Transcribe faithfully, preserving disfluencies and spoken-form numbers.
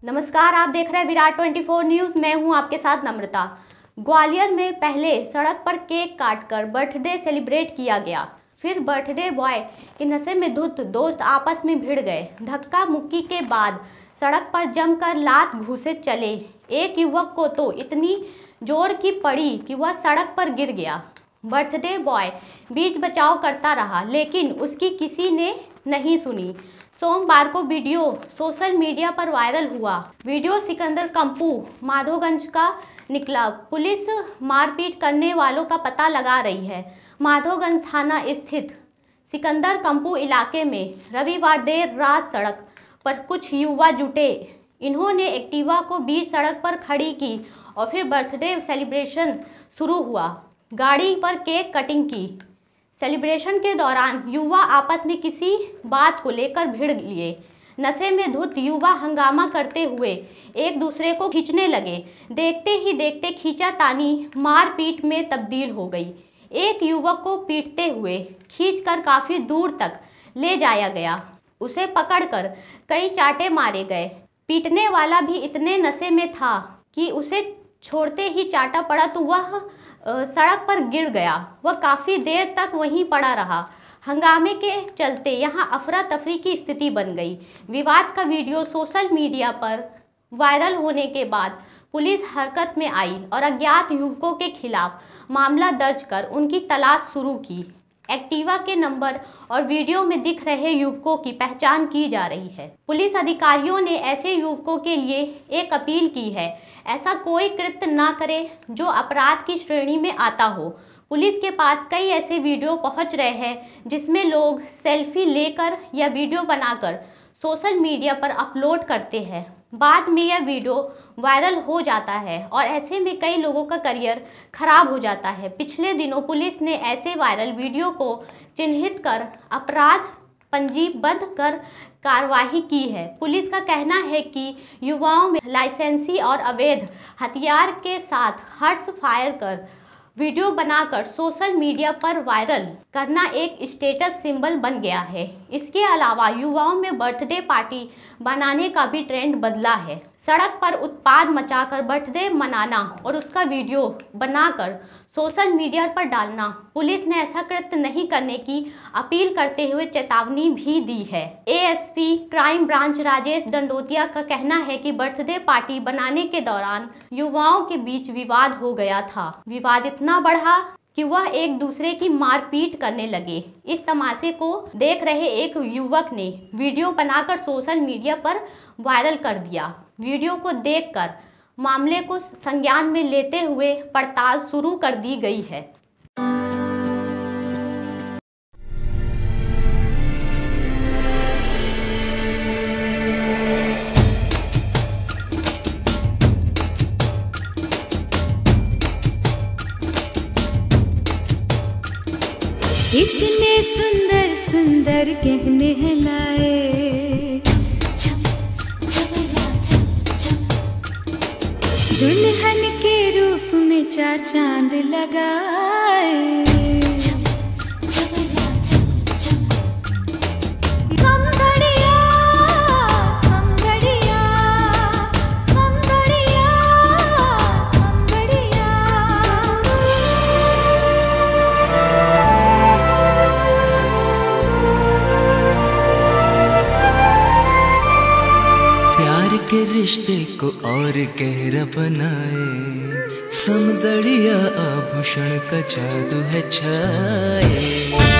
नमस्कार, आप देख रहे हैं विराट चौबीस न्यूज़। मैं हूं आपके साथ नम्रता। ग्वालियर में पहले सड़क पर केक काटकर बर्थडे सेलिब्रेट किया गया, फिर बर्थडे बॉय के नशे में धुत दोस्त आपस में भिड़ गए। धक्का मुक्की के बाद सड़क पर जमकर लात घूसे चले। एक युवक को तो इतनी जोर की पड़ी कि वह सड़क पर गिर गया। बर्थडे बॉय बीच बचाव करता रहा, लेकिन उसकी किसी ने नहीं सुनी। सोमवार को वीडियो सोशल मीडिया पर वायरल हुआ। वीडियो सिकंदर कंपू माधोगंज का निकला। पुलिस मारपीट करने वालों का पता लगा रही है। माधोगंज थाना स्थित सिकंदर कंपू इलाके में रविवार देर रात सड़क पर कुछ युवा जुटे। इन्होंने एक्टिवा को बीच सड़क पर खड़ी की और फिर बर्थडे सेलिब्रेशन शुरू हुआ। गाड़ी पर केक कटिंग की। सेलिब्रेशन के दौरान युवा आपस में किसी बात को लेकर भिड़ लिए। नशे में धुत युवा हंगामा करते हुए एक दूसरे को खींचने लगे। देखते ही देखते खींचातानी मारपीट में तब्दील हो गई। एक युवक को पीटते हुए खींचकर काफ़ी दूर तक ले जाया गया। उसे पकड़कर कई चांटे मारे गए। पीटने वाला भी इतने नशे में था कि उसे छोड़ते ही चाटा पड़ा तो वह सड़क पर गिर गया। वह काफ़ी देर तक वहीं पड़ा रहा। हंगामे के चलते यहां अफरा तफरी की स्थिति बन गई। विवाद का वीडियो सोशल मीडिया पर वायरल होने के बाद पुलिस हरकत में आई और अज्ञात युवकों के खिलाफ मामला दर्ज कर उनकी तलाश शुरू की। एक्टिवा के नंबर और वीडियो में दिख रहे युवकों की पहचान की जा रही है। पुलिस अधिकारियों ने ऐसे युवकों के लिए एक अपील की है, ऐसा कोई कृत्य ना करे जो अपराध की श्रेणी में आता हो। पुलिस के पास कई ऐसे वीडियो पहुंच रहे हैं जिसमें लोग सेल्फी लेकर या वीडियो बनाकर सोशल मीडिया पर अपलोड करते हैं। बाद में यह वीडियो वायरल हो जाता है और ऐसे में कई लोगों का करियर खराब हो जाता है। पिछले दिनों पुलिस ने ऐसे वायरल वीडियो को चिन्हित कर अपराध पंजीबद्ध कर कार्रवाई की है। पुलिस का कहना है कि युवाओं में लाइसेंसी और अवैध हथियार के साथ हर्ष फायर कर वीडियो बनाकर सोशल मीडिया पर वायरल करना एक स्टेटस सिंबल बन गया है। इसके अलावा युवाओं में बर्थडे पार्टी बनाने का भी ट्रेंड बदला है। सड़क पर उत्पाद मचाकर बर्थडे मनाना और उसका वीडियो बनाकर सोशल मीडिया पर डालना। पुलिस ने ऐसा कृत्य नहीं करने की अपील करते हुए चेतावनी भी दी है। ASP crime branch Rajesh Dandotiya का कहना है कि बर्थडे पार्टी बनाने के दौरान युवाओं के बीच विवाद हो गया था। विवाद इतना बढ़ा कि वह एक दूसरे की मारपीट करने लगे। इस तमाशे को देख रहे एक युवक ने वीडियो बनाकर सोशल मीडिया पर वायरल कर दिया। वीडियो को देखकर मामले को संज्ञान में लेते हुए पड़ताल शुरू कर दी गई है। इतने सुंदर सुंदर गहने हैं लाए, दुल्हन के रूप में चार चांद लगाए। समगड़िया समगड़िया समगड़िया समगड़िया। प्यार के रिश्ते को और गहरा बनाए, समदड़िया आभूषण का जादू है छाए।